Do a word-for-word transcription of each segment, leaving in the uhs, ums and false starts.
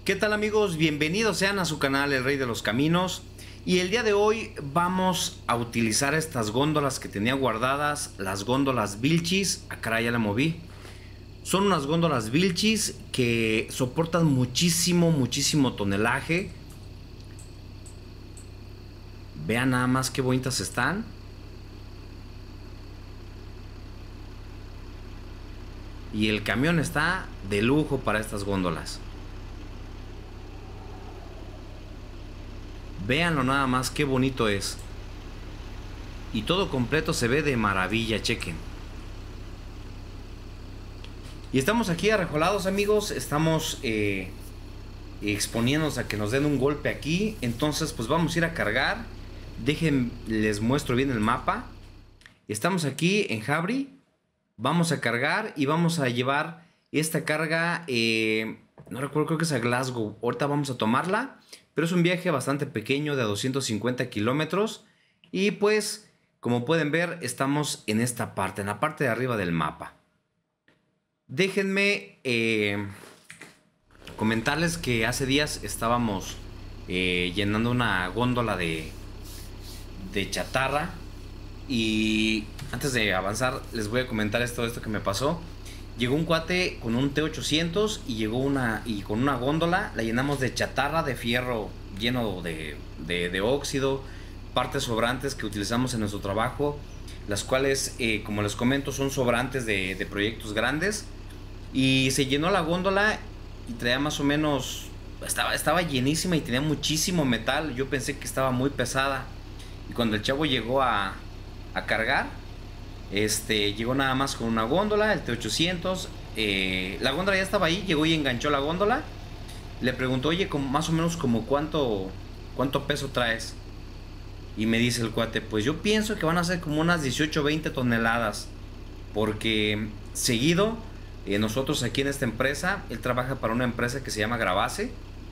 ¿Qué tal amigos? Bienvenidos sean a su canal El Rey de los Caminos. Y el día de hoy vamos a utilizar estas góndolas que tenía guardadas, las góndolas Vilchis. Ah, caray, ya la moví. Son unas góndolas Vilchis que soportan muchísimo, muchísimo tonelaje. Vean nada más qué bonitas están. Y el camión está de lujo para estas góndolas. Véanlo nada más, qué bonito es. Y todo completo se ve de maravilla, chequen. Y estamos aquí arrejolados, amigos. Estamos eh, exponiéndonos a que nos den un golpe aquí. Entonces pues vamos a ir a cargar. Dejen, les muestro bien el mapa. Estamos aquí en Jabri. Vamos a cargar y vamos a llevar esta carga. Eh, no recuerdo, creo que es a Glasgow. Ahorita vamos a tomarla. Pero es un viaje bastante pequeño de doscientos cincuenta kilómetros. Y pues, como pueden ver, estamos en esta parte, en la parte de arriba del mapa. Déjenme eh, comentarles que hace días estábamos eh, llenando una góndola de, de chatarra. Y antes de avanzar, les voy a comentar esto, esto que me pasó. Llegó un cuate con un T ochocientos y llegó una y con una góndola la llenamos de chatarra de fierro lleno de, de, de óxido, partes sobrantes que utilizamos en nuestro trabajo, las cuales, eh, como les comento, son sobrantes de, de proyectos grandes. Y se llenó la góndola y traía más o menos, estaba, estaba llenísima y tenía muchísimo metal. Yo pensé que estaba muy pesada. Y cuando el chavo llegó a, a cargar, Este, llegó nada más con una góndola, el T ochocientos. eh, La góndola ya estaba ahí, llegó y enganchó la góndola. Le preguntó, oye, como, más o menos como cuánto, cuánto peso traes. Y me dice el cuate, pues yo pienso que van a ser como unas dieciocho o veinte toneladas. Porque seguido, eh, nosotros aquí en esta empresa, él trabaja para una empresa que se llama Grabase.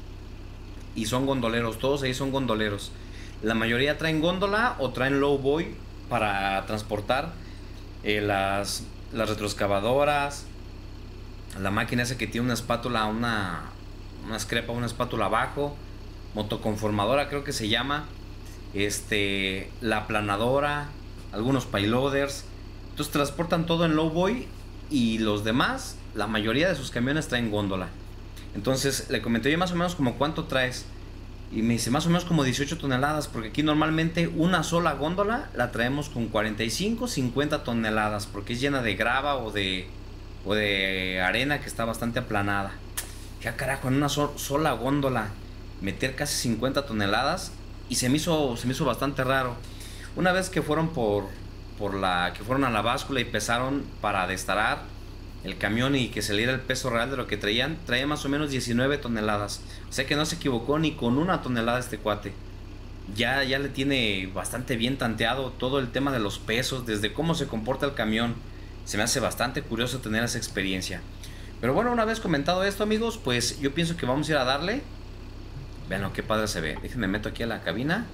Y son gondoleros, todos ahí son gondoleros. La mayoría traen góndola o traen lowboy para transportar Eh, las, las retroexcavadoras, la máquina esa que tiene una espátula, una, una escrepa, una espátula abajo, motoconformadora creo que se llama, este, la aplanadora, algunos payloaders. Entonces transportan todo en lowboy y los demás, la mayoría de sus camiones traen góndola. Entonces le comenté yo más o menos como cuánto traes. Y me dice más o menos como dieciocho toneladas, porque aquí normalmente una sola góndola la traemos con cuarenta y cinco, cincuenta toneladas, porque es llena de grava o de, o de arena que está bastante aplanada. Ya carajo, en una so sola góndola meter casi cincuenta toneladas, y se me hizo, se me hizo bastante raro. Una vez que fueron por, por la, que fueron a la báscula y pesaron para destarar el camión y que saliera el peso real de lo que traían, traía más o menos diecinueve toneladas. O sea que no se equivocó ni con una tonelada este cuate. Ya, ya le tiene bastante bien tanteado todo el tema de los pesos, desde cómo se comporta el camión. Se me hace bastante curioso tener esa experiencia. Pero bueno, una vez comentado esto, amigos, pues yo pienso que vamos a ir a darle. Vean lo que padre se ve. Déjenme meto aquí a la cabina.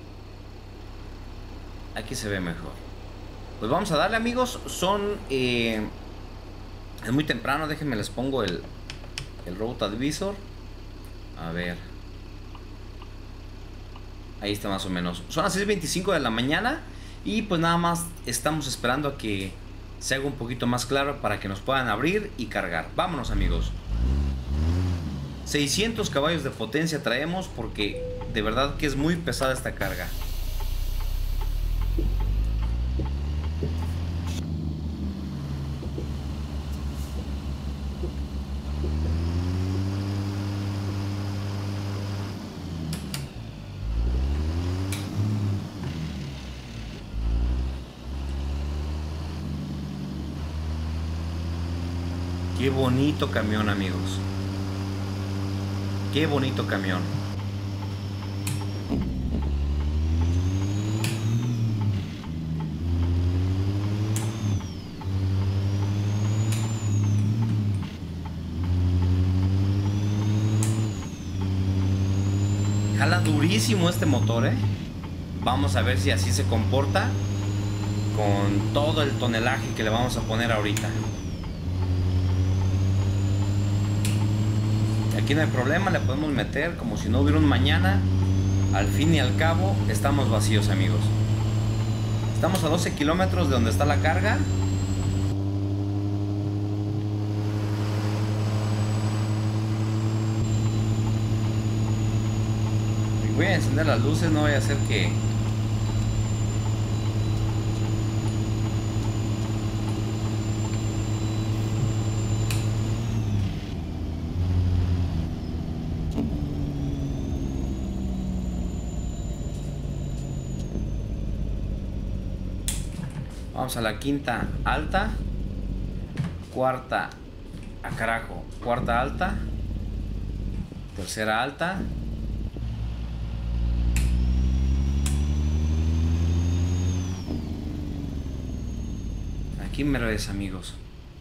Aquí se ve mejor. Pues vamos a darle, amigos. Son... Eh, Es muy temprano, déjenme les pongo el, el Route Advisor. A ver. Ahí está más o menos. Son las seis veinticinco de la mañana. Y pues nada más estamos esperando a que se haga un poquito más claro para que nos puedan abrir y cargar. Vámonos, amigos. seiscientos caballos de potencia traemos, porque de verdad que es muy pesada esta carga. Qué bonito camión, amigos. Qué bonito camión. Jala durísimo este motor, ¿eh? Vamos a ver si así se comporta con todo el tonelaje que le vamos a poner ahorita. Aquí no hay problema, le podemos meter como si no hubiera un mañana. Al fin y al cabo, estamos vacíos, amigos. Estamos a doce kilómetros de donde está la carga. Y voy a encender las luces, no vaya a ser que... Vamos a la quinta alta. Cuarta. A carajo. Cuarta alta. Tercera alta. Aquí me ves, amigos.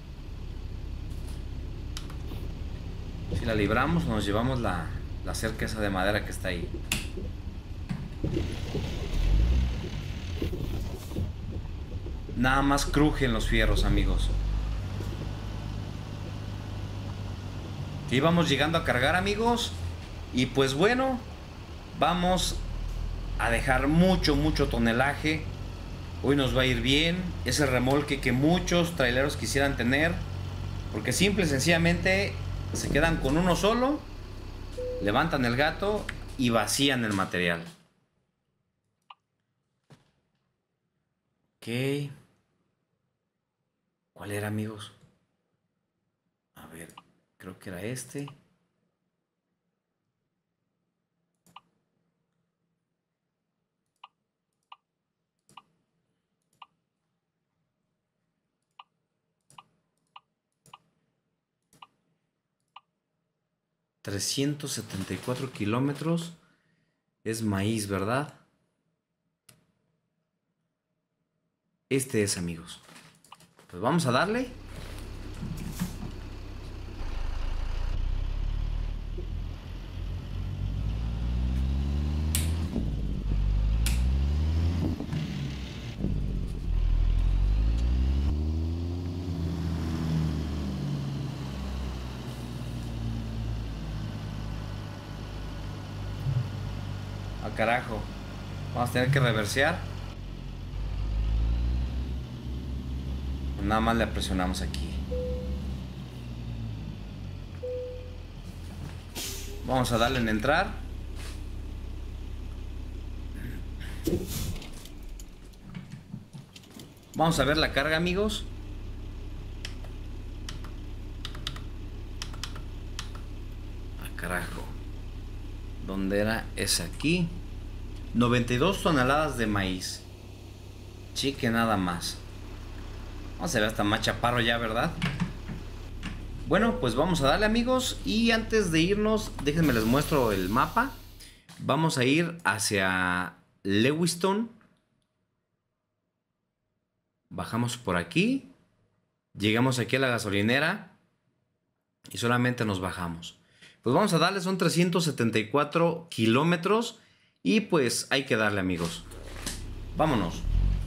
Si la libramos, nos llevamos la, la cerca esa de madera que está ahí. Nada más crujen los fierros, amigos. Y vamos llegando a cargar, amigos. Y pues bueno, vamos a dejar mucho, mucho tonelaje. Hoy nos va a ir bien. Es el remolque que muchos traileros quisieran tener, porque simple y sencillamente se quedan con uno solo, levantan el gato y vacían el material. Ok. ¿Cuál era, amigos? A ver, creo que era este. trescientos setenta y cuatro kilómetros. Es maíz, ¿verdad? Este es, amigos. Pues vamos a darle. A carajo. Vamos a tener que reversear. Nada más le presionamos aquí. Vamos a darle en entrar. Vamos a ver la carga, amigos. Ah, carajo. ¿Dónde era? Es aquí. noventa y dos toneladas de maíz. Chique, nada más. Vamos a ver hasta más chaparro ya, ¿verdad? Bueno, pues vamos a darle, amigos. Y antes de irnos, déjenme les muestro el mapa. Vamos a ir hacia Lewiston. Bajamos por aquí. Llegamos aquí a la gasolinera. Y solamente nos bajamos. Pues vamos a darle, son trescientos setenta y cuatro kilómetros. Y pues hay que darle, amigos. Vámonos.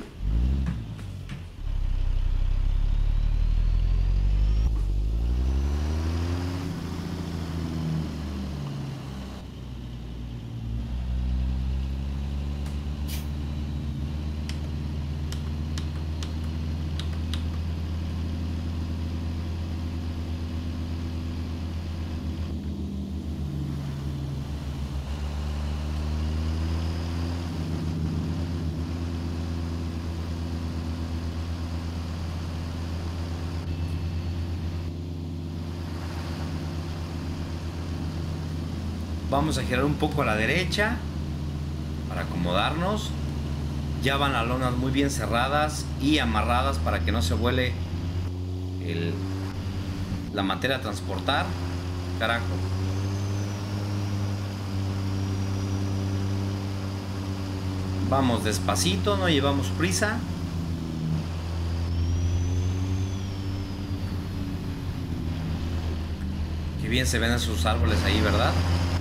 Vamos a girar un poco a la derecha para acomodarnos. Ya van las lonas muy bien cerradas y amarradas para que no se vuele el, la materia a transportar. Carajo. Vamos despacito, no llevamos prisa. Qué bien se ven esos árboles ahí, ¿verdad?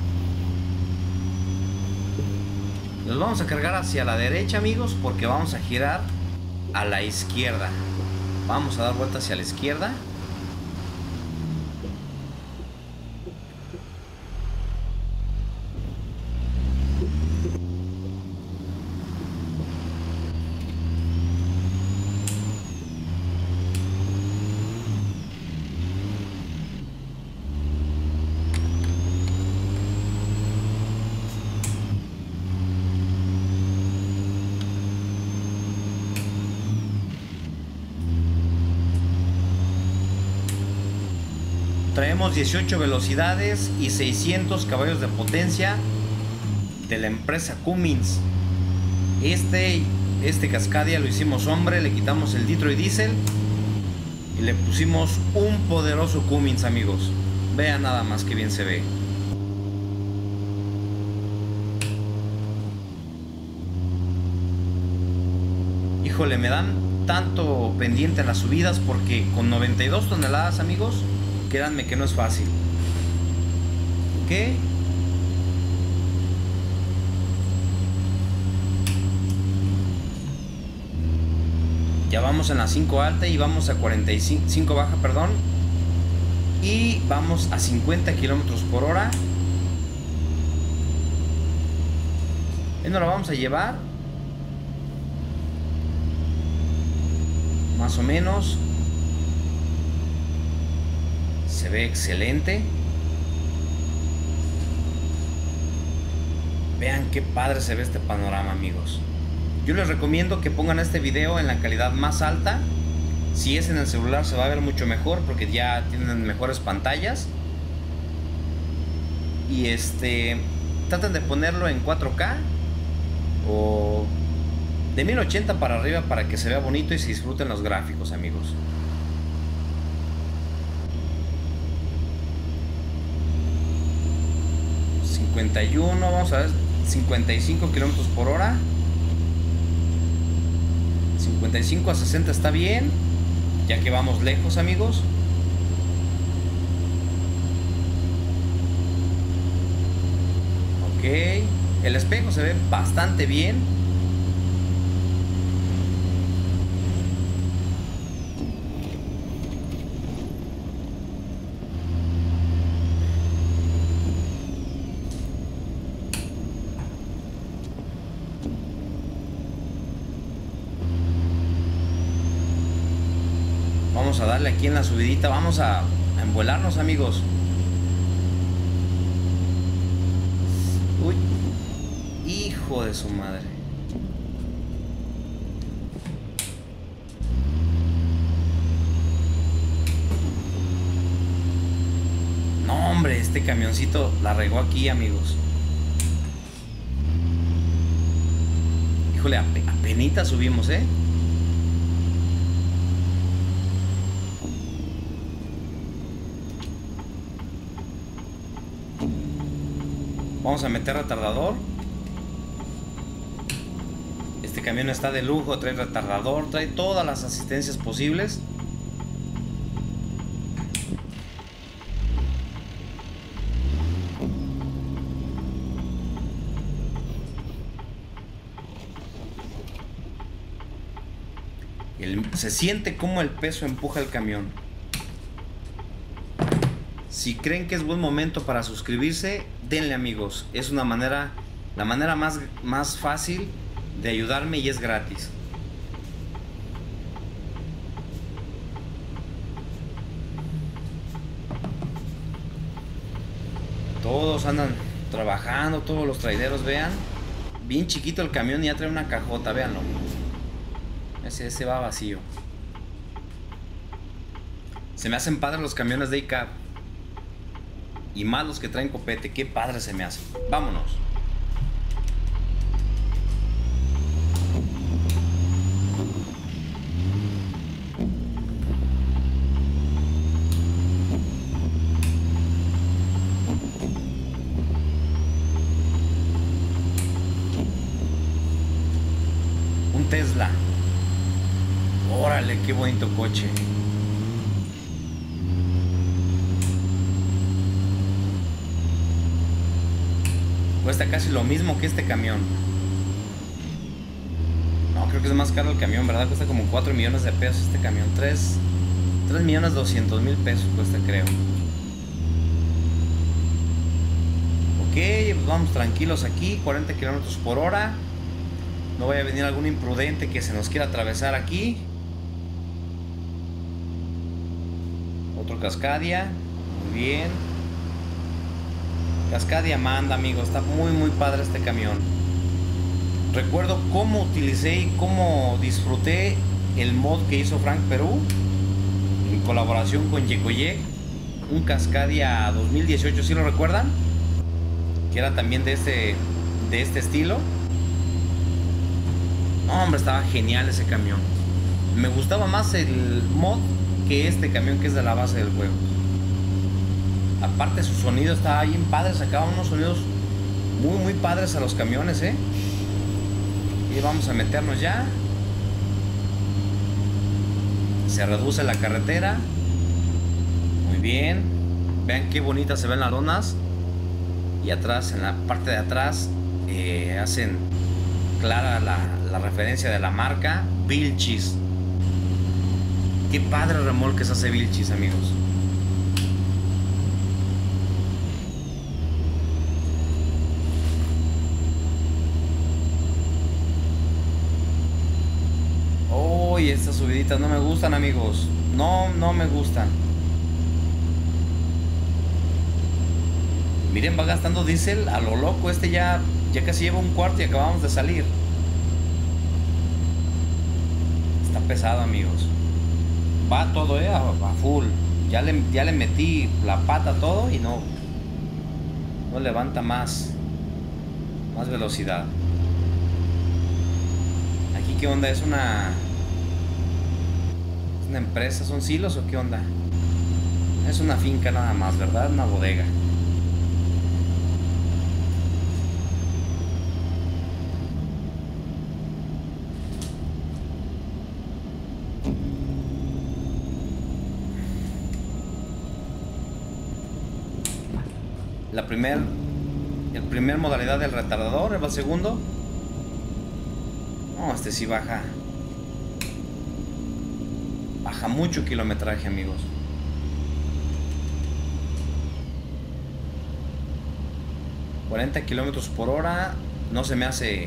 Nos vamos a cargar hacia la derecha, amigos, porque vamos a girar a la izquierda. Vamos a dar vuelta hacia la izquierda. Traemos dieciocho velocidades y seiscientos caballos de potencia de la empresa Cummins. Este, este Cascadia lo hicimos hombre, le quitamos el Detroit Diesel y le pusimos un poderoso Cummins, amigos. Vean nada más que bien se ve. Híjole, me dan tanto pendiente en las subidas porque con noventa y dos toneladas, amigos, créanme que no es fácil. ¿Qué? Ya vamos en la cinco alta y vamos a cuarenta y cinco baja, perdón. Y vamos a cincuenta kilómetros por hora. ¿Y nos lo vamos a llevar? Más o menos. Se ve excelente. Vean qué padre se ve este panorama, amigos. Yo les recomiendo que pongan este video en la calidad más alta. Si es en el celular se va a ver mucho mejor porque ya tienen mejores pantallas. Y este traten de ponerlo en cuatro K o de mil ochenta para arriba para que se vea bonito y se disfruten los gráficos, amigos. cincuenta y uno, vamos a ver, cincuenta y cinco kilómetros por hora. cincuenta y cinco a sesenta está bien, ya que vamos lejos, amigos. Ok, el espejo se ve bastante bien. Vamos a darle aquí en la subidita. Vamos a, a envuelarnos, amigos. Uy. Hijo de su madre. No, hombre, este camioncito la regó aquí, amigos. Híjole, apenita subimos, ¿eh? Vamos a meter retardador. Este camión está de lujo, trae retardador, trae todas las asistencias posibles. El, se siente como el peso empuja el camión. Si creen que es buen momento para suscribirse, denle, amigos. Es una manera, la manera más, más fácil de ayudarme y es gratis. Todos andan trabajando, todos los traileros, vean. Bien chiquito el camión y ya trae una cajota, véanlo. Ese, ese va vacío. Se me hacen padres los camiones de I C A B. Y más los que traen copete, qué padre se me hace. Vámonos. Un Tesla. Órale, qué bonito coche. Cuesta casi lo mismo que este camión. No, creo que es más caro el camión, ¿verdad? Cuesta como cuatro millones de pesos este camión. tres millones doscientos mil pesos cuesta, creo. Ok, pues vamos tranquilos aquí. cuarenta kilómetros por hora. No vaya a venir algún imprudente que se nos quiera atravesar aquí. Otro Cascadia. Muy bien. Cascadia manda, amigos. Está muy muy padre este camión. Recuerdo cómo utilicé y cómo disfruté el mod que hizo Frank Perú en colaboración con Yekoye. un Cascadia dos mil dieciocho, ¿sí lo recuerdan? Que era también de este, de este estilo. No, hombre, estaba genial ese camión. Me gustaba más el mod que este camión que es de la base del juego. Aparte su sonido estaba bien padre, sacaba unos sonidos muy muy padres a los camiones, ¿eh? Y vamos a meternos ya. Se reduce la carretera. Muy bien. Vean qué bonitas se ven las lonas. Y atrás, en la parte de atrás, eh, hacen clara la, la referencia de la marca Vilchis. Qué padre remolques hace Vilchis, amigos. Uy, estas subiditas no me gustan, amigos. No, no me gustan. Miren, va gastando diésel a lo loco. Este ya, ya casi lleva un cuarto y acabamos de salir. Está pesado, amigos. Va todo, eh, a, a full. Ya le, ya le metí la pata a todo y no, no levanta más, más velocidad. Aquí, ¿qué onda? Es una... ¿una empresa? ¿Son silos o qué onda? Es una finca nada más, ¿verdad? Una bodega. La primer el primer modalidad del retardador, el segundo. No, este sí baja. Baja mucho kilometraje, amigos. cuarenta kilómetros por hora. No se me hace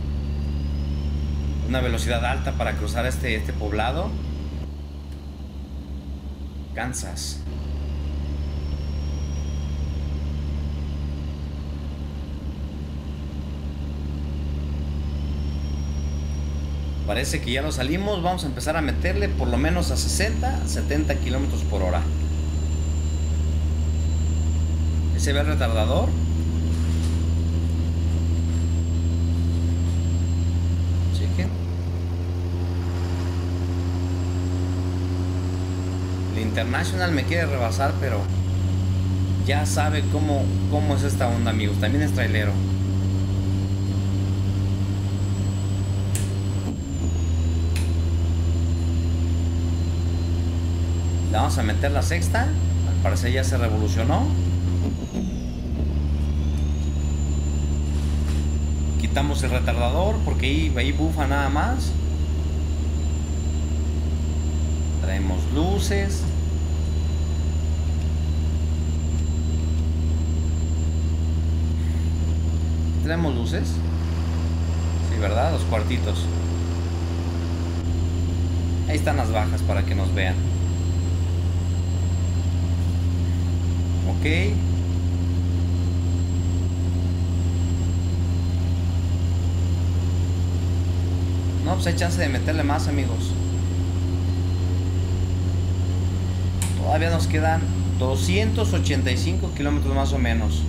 una velocidad alta para cruzar este, este poblado. Kansas. Parece que ya lo salimos. Vamos a empezar a meterle por lo menos a sesenta, setenta kilómetros por hora. ¿Se ve el retardador? Chequen. El International me quiere rebasar, pero ya sabe cómo, cómo es esta onda, amigos. También es trailero. Le vamos a meter la sexta. Al parecer ya se revolucionó. Quitamos el retardador porque ahí, ahí bufa nada más. Traemos luces. ¿Traemos luces? Sí, ¿verdad? Los cuartitos. Ahí están las bajas para que nos vean. Ok. No, pues hay chance de meterle más, amigos. Todavía nos quedan doscientos ochenta y cinco kilómetros más o menos.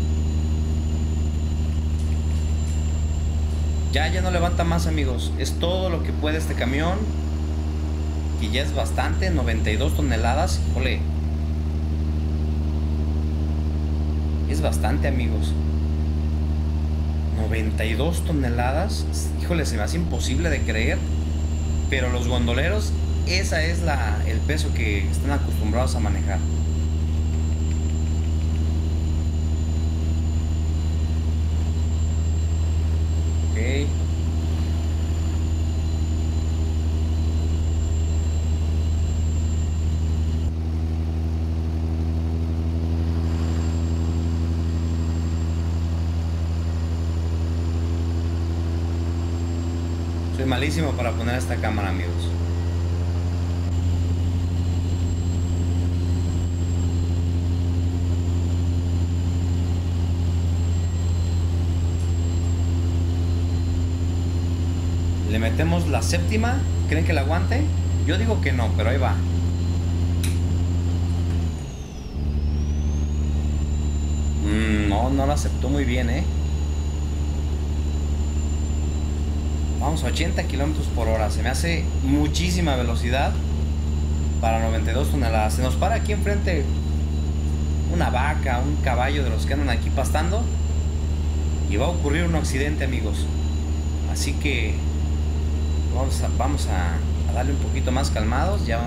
Ya, ya no levanta más, amigos. Es todo lo que puede este camión. Que ya es bastante, noventa y dos toneladas. Jole. Es bastante, amigos. noventa y dos toneladas. Híjole, se me hace imposible de creer. Pero los gondoleros, esa es la, el peso que están acostumbrados a manejar. Ok. Soy malísimo para poner esta cámara, amigos. Le metemos la séptima. ¿Creen que la aguante? Yo digo que no, pero ahí va. no, no lo aceptó muy bien, ¿eh? Vamos a ochenta kilómetros por hora. Se me hace muchísima velocidad para noventa y dos toneladas. Se nos para aquí enfrente una vaca, un caballo de los que andan aquí pastando. Y va a ocurrir un accidente, amigos. Así que vamos a, vamos a, a darle un poquito más calmados. Ya.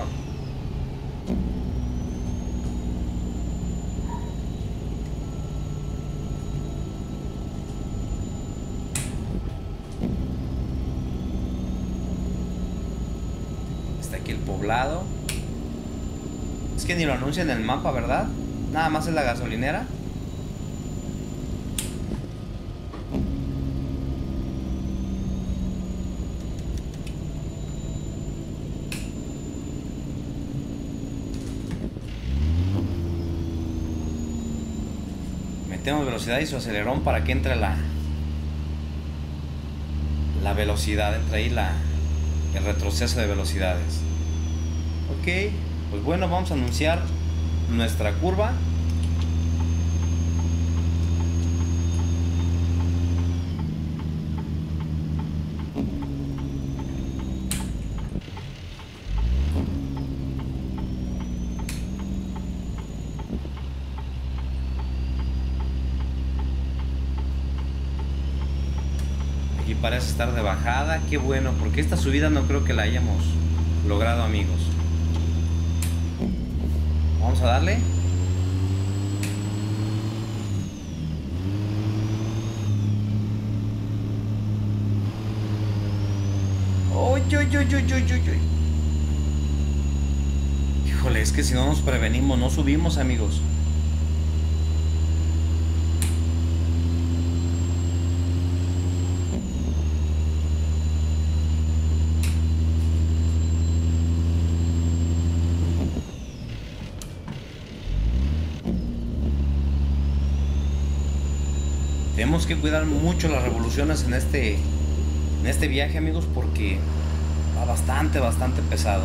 Está aquí el poblado. Es que ni lo anuncia en el mapa, ¿verdad? Nada más es la gasolinera. Metemos velocidad y su acelerón para que entre la la velocidad, entre ahí la el retroceso de velocidades. Ok, pues bueno, vamos a anunciar nuestra curva. Aquí parece estar de bajada. Qué bueno, porque esta subida no creo que la hayamos logrado, amigos. Vamos a darle. Uy, uy, uy, uy, uy, uy, uy. Híjole, es que si no nos prevenimos, no subimos, amigos. Tenemos que cuidar mucho las revoluciones en este en este viaje, amigos, porque va bastante, bastante pesado.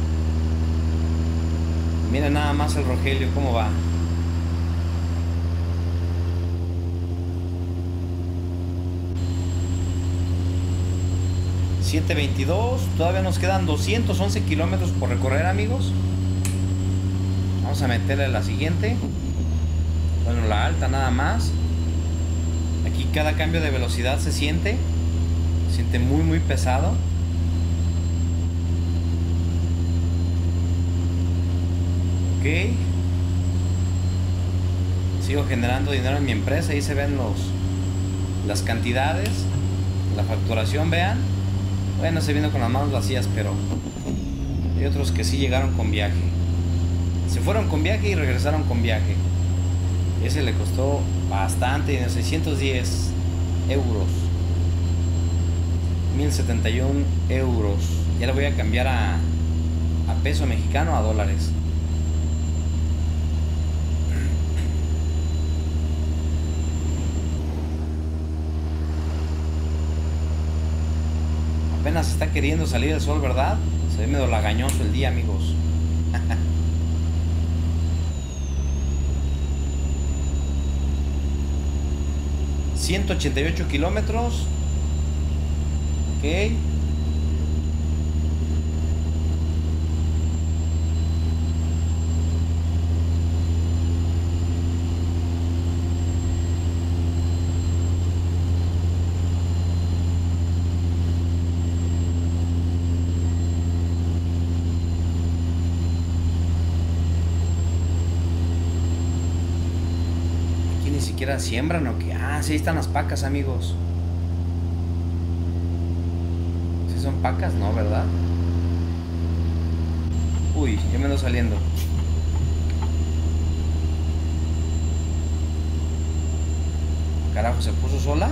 Miren nada más el Rogelio cómo va. siete veintidós, todavía nos quedan doscientos once kilómetros por recorrer, amigos. Vamos a meterle la siguiente. Bueno, la alta nada más. Aquí cada cambio de velocidad se siente. Se siente muy muy pesado. Ok. Sigo generando dinero en mi empresa. Ahí se ven los las cantidades. La facturación, vean. Bueno, se vino con las manos vacías, pero hay otros que sí llegaron con viaje. Se fueron con viaje y regresaron con viaje. Ese le costó bastante, seiscientos diez euros. mil setenta y uno euros. Ya le voy a cambiar a, a peso mexicano, a dólares. Apenas está queriendo salir el sol, ¿verdad? Se ve medio lagañoso el día, amigos. ciento ochenta y ocho kilómetros. Ok. Ni siquiera siembran o que... Ah, sí, ahí están las pacas, amigos. ¿Sí son pacas? No, ¿verdad? Uy, ya me ando saliendo. Carajo, ¿se puso sola?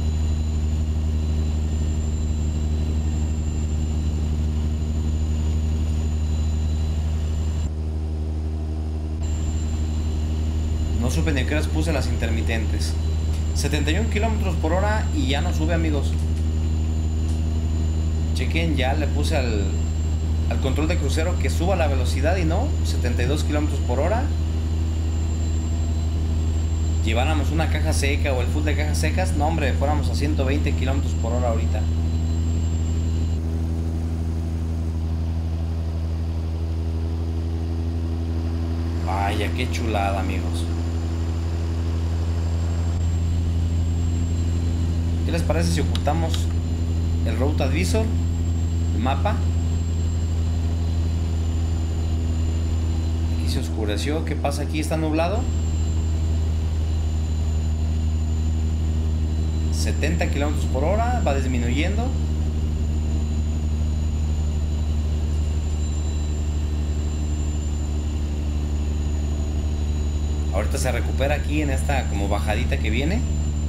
No supe ni a qué horas puse las intermitentes. setenta y un kilómetros por hora y ya no sube, amigos. Chequen, ya le puse al, al control de crucero que suba la velocidad y no, setenta y dos kilómetros por hora. lleváramos una caja seca o el full de cajas secas, no hombre, fuéramos a ciento veinte kilómetros por hora ahorita. Vaya, qué chulada, amigos. ¿Qué les parece si ocultamos el Route Advisor, el mapa? Aquí se oscureció. ¿Qué pasa aquí? ¿Está nublado? setenta kilómetros por hora, va disminuyendo. Ahorita se recupera aquí en esta como bajadita que viene.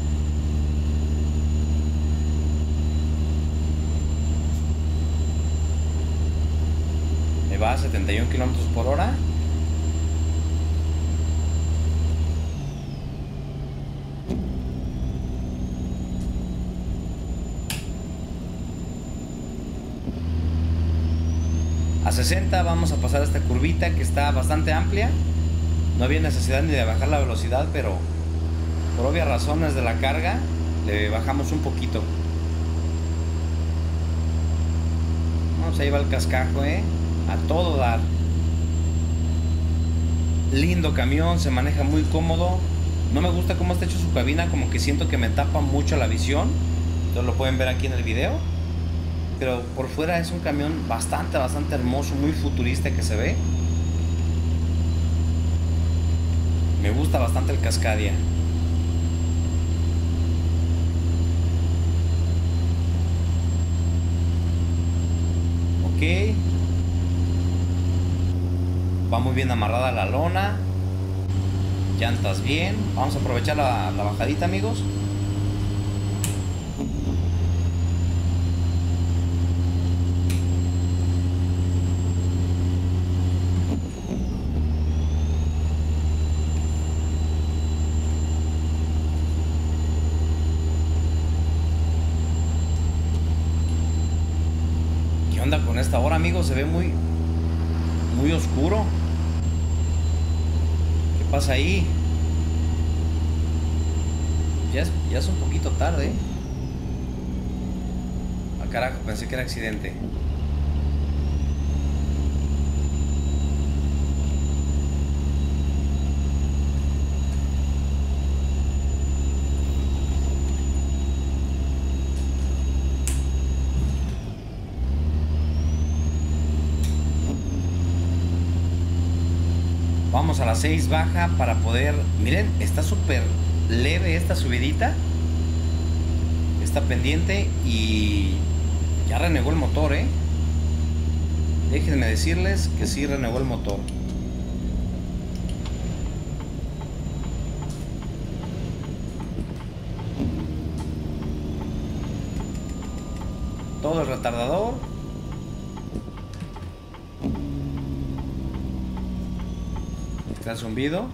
Me va a setenta y un kilómetros por hora. A sesenta vamos a pasar esta curvita que está bastante amplia. No había necesidad ni de bajar la velocidad, pero por obvias razones de la carga le bajamos un poquito. Vamos, ahí va el cascajo, eh, a todo dar. Lindo camión, se maneja muy cómodo. No me gusta cómo está hecho su cabina, como que siento que me tapa mucho la visión. Entonces lo pueden ver aquí en el video. Pero por fuera es un camión bastante, bastante hermoso, muy futurista que se ve. Me gusta bastante el Cascadia. Ok. Va muy bien amarrada la lona. Llantas bien. Vamos a aprovechar la, la bajadita, amigos. ¿Qué onda con esta hora, amigos? Se ve muy muy oscuro. ¿Qué pasa ahí? Ya es, ya es un poquito tarde. Ah, carajo, pensé que era accidente. Vamos a las seis baja para poder... Miren, está súper leve esta subidita. Está pendiente y ya renegó el motor, ¿eh? Déjenme decirles que sí renegó el motor. Todo el retardador. Está el zumbido.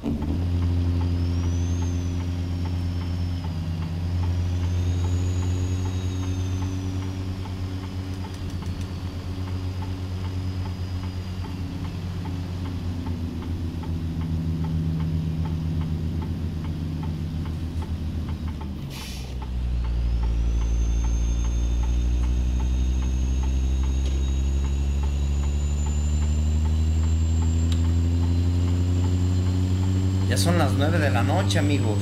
Ya son las nueve de la noche, amigos.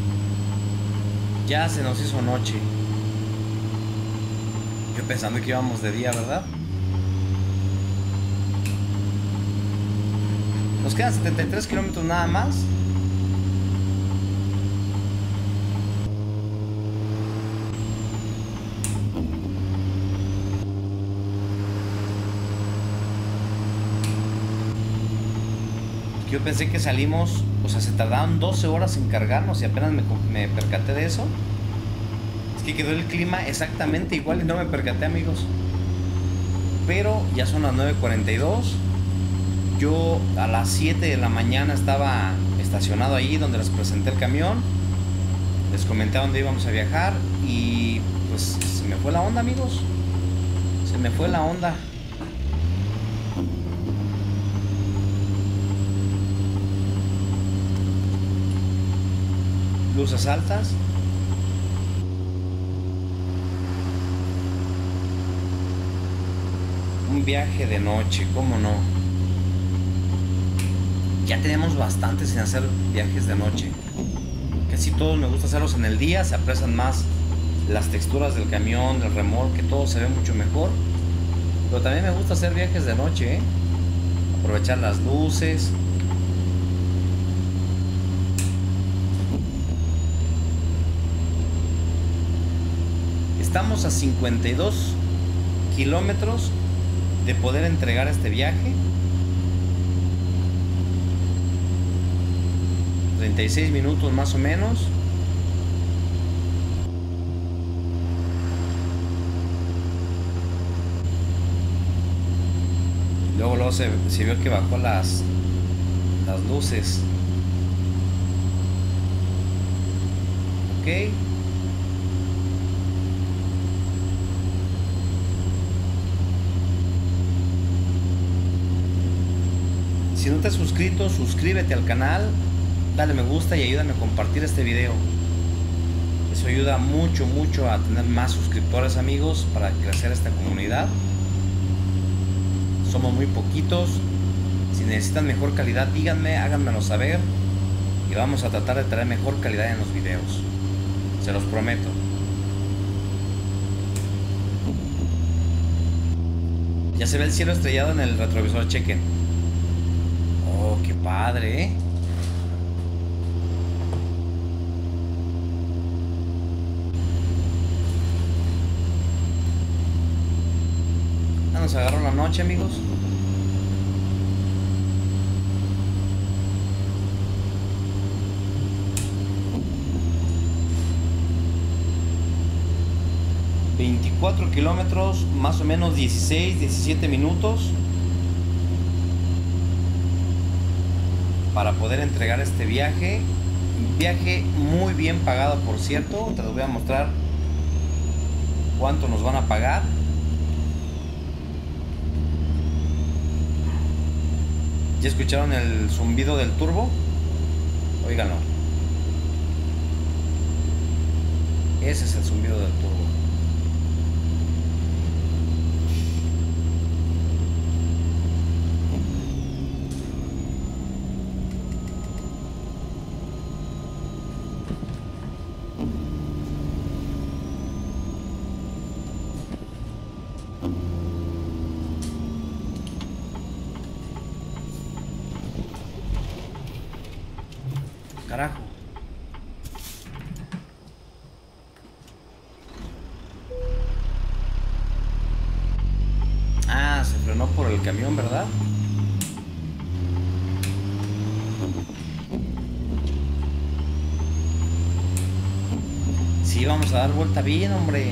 Ya se nos hizo noche. Yo pensando que íbamos de día, ¿verdad? Nos quedan setenta y tres kilómetros nada más. Yo pensé que salimos, o sea, se tardaron doce horas en cargarnos y apenas me, me percaté de eso. Es que quedó el clima exactamente igual y no me percaté, amigos. Pero ya son las nueve cuarenta y dos. Yo a las siete de la mañana estaba estacionado ahí donde les presenté el camión. Les comenté a dónde íbamos a viajar y pues se me fue la onda, amigos. Se me fue la onda. luces altas. Un viaje de noche, ¿cómo no? Ya tenemos bastante sin hacer viajes de noche. Casi todos me gusta hacerlos en el día, se aprecian más las texturas del camión, del remolque, todo se ve mucho mejor. Pero también me gusta hacer viajes de noche, ¿eh? Aprovechar las luces. Estamos a cincuenta y dos kilómetros de poder entregar este viaje. treinta y seis minutos más o menos. Luego, luego se, se vio que bajó las, las luces. Ok. Si no te has suscrito, suscríbete al canal, dale me gusta y ayúdame a compartir este video. Eso ayuda mucho, mucho a tener más suscriptores, amigos, para crecer esta comunidad. Somos muy poquitos. Si necesitan mejor calidad, díganme, háganmelo saber y vamos a tratar de traer mejor calidad en los videos. Se los prometo. Ya se ve el cielo estrellado en el retrovisor, chequen. Oh, qué padre, ¿eh? Ya nos agarró la noche, amigos. veinticuatro kilómetros, más o menos dieciséis, diecisiete minutos para poder entregar este viaje. Un viaje muy bien pagado, por cierto. Te los voy a mostrar cuánto nos van a pagar. ¿Ya escucharon el zumbido del turbo? Óiganlo. Ese es el zumbido del turbo. Carajo. Ah, se frenó por el camión, ¿verdad? Sí, vamos a dar vuelta bien, hombre.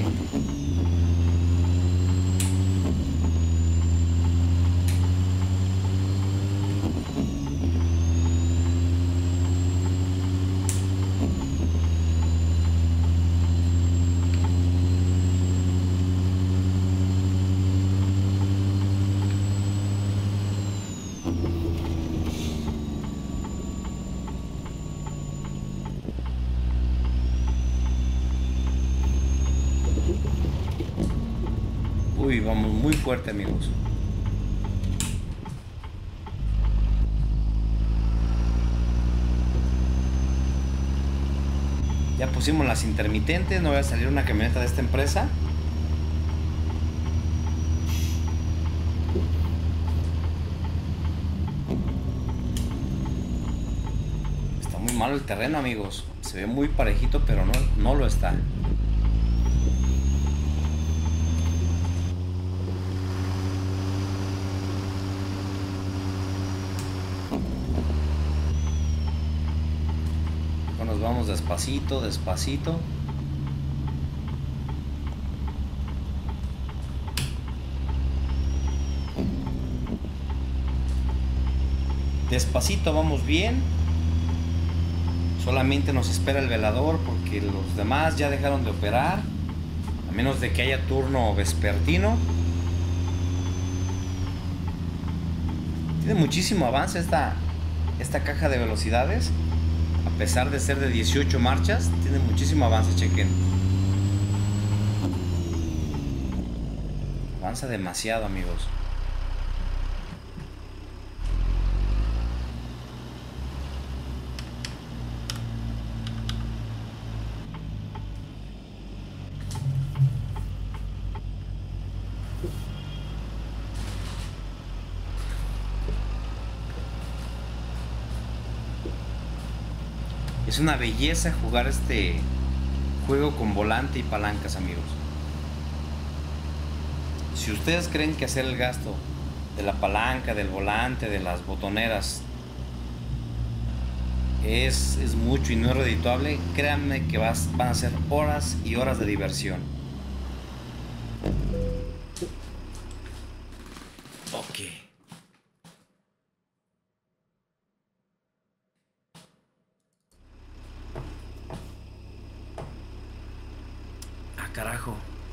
Uy, vamos muy fuerte, amigos. Ya pusimos las intermitentes, no voy a salir una camioneta de esta empresa. Está muy malo el terreno, amigos. Se ve muy parejito, pero no, no lo está. Nos vamos despacito, despacito. Despacito vamos bien. Solamente nos espera el velador porque los demás ya dejaron de operar, a menos de que haya turno vespertino. Tiene muchísimo avance esta, esta caja de velocidades. A pesar de ser de dieciocho marchas, tiene muchísimo avance, chequen. Avanza demasiado, amigos. Es una belleza jugar este juego con volante y palancas, amigos. Si ustedes creen que hacer el gasto de la palanca, del volante, de las botoneras es, es mucho y no es redituable, créanme que vas, van a ser horas y horas de diversión. Ok. Ah, carajo.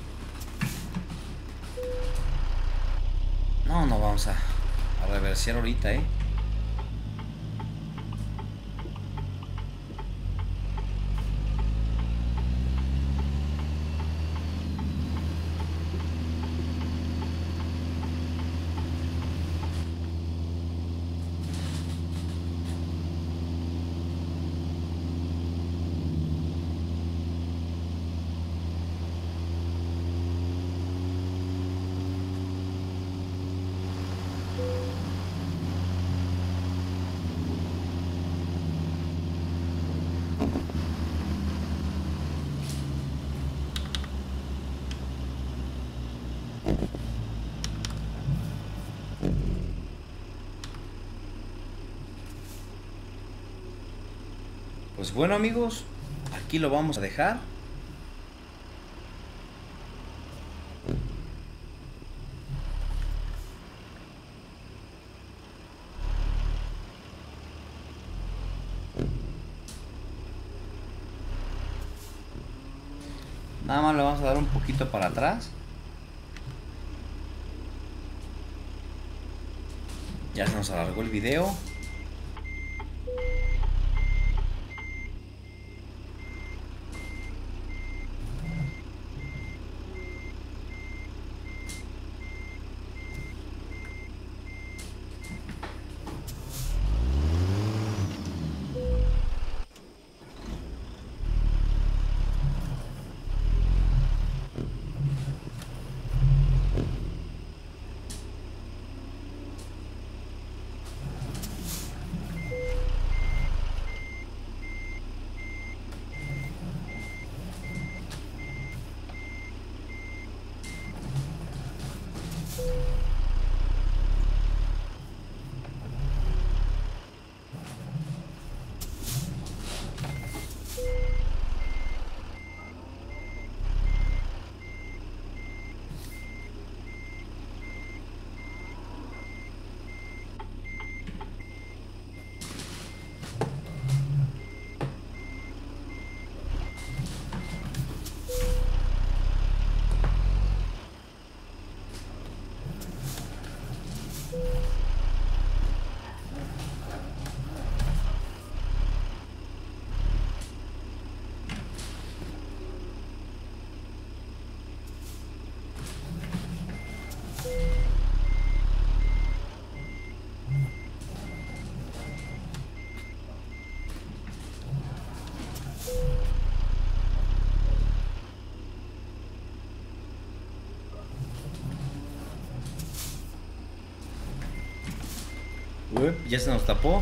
No, no vamos a, a reversear ahorita, eh. Pues bueno, amigos, aquí lo vamos a dejar. Nada más le vamos a dar un poquito para atrás. Ya se nos alargó el video. Uep, ya se nos tapó.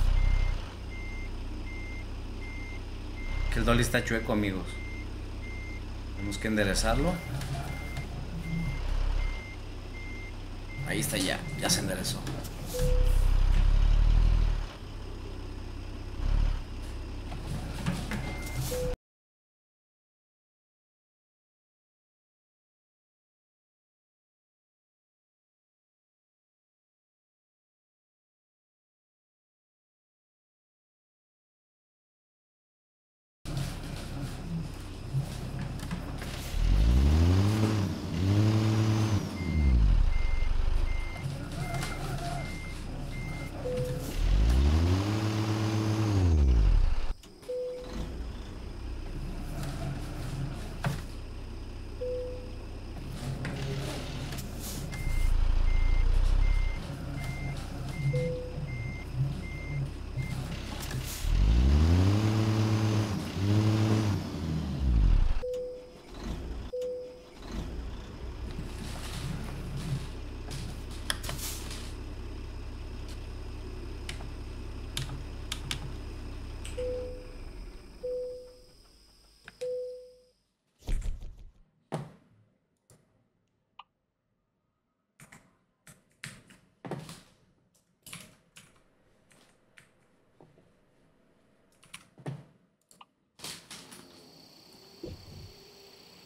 Que el dolly está chueco, amigos. Tenemos que enderezarlo. Ahí está ya, ya se enderezó.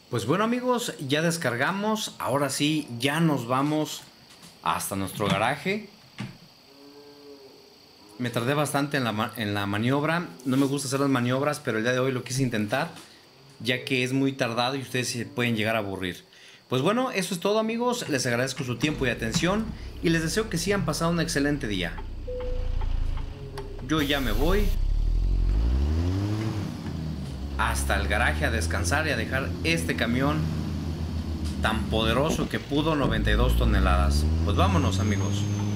Pues bueno amigos, ya descargamos. Ahora sí, ya nos vamos hasta nuestro garaje. Me tardé bastante en la, en la maniobra. No me gusta hacer las maniobras, pero el día de hoy lo quise intentar, ya que es muy tardado y ustedes se pueden llegar a aburrir. Pues bueno, eso es todo amigos. Les agradezco su tiempo y atención y les deseo que sigan pasando un excelente día. Yo ya me voy hasta el garaje a descansar y a dejar este camión tan poderoso que pudo noventa y dos toneladas. Pues vámonos amigos.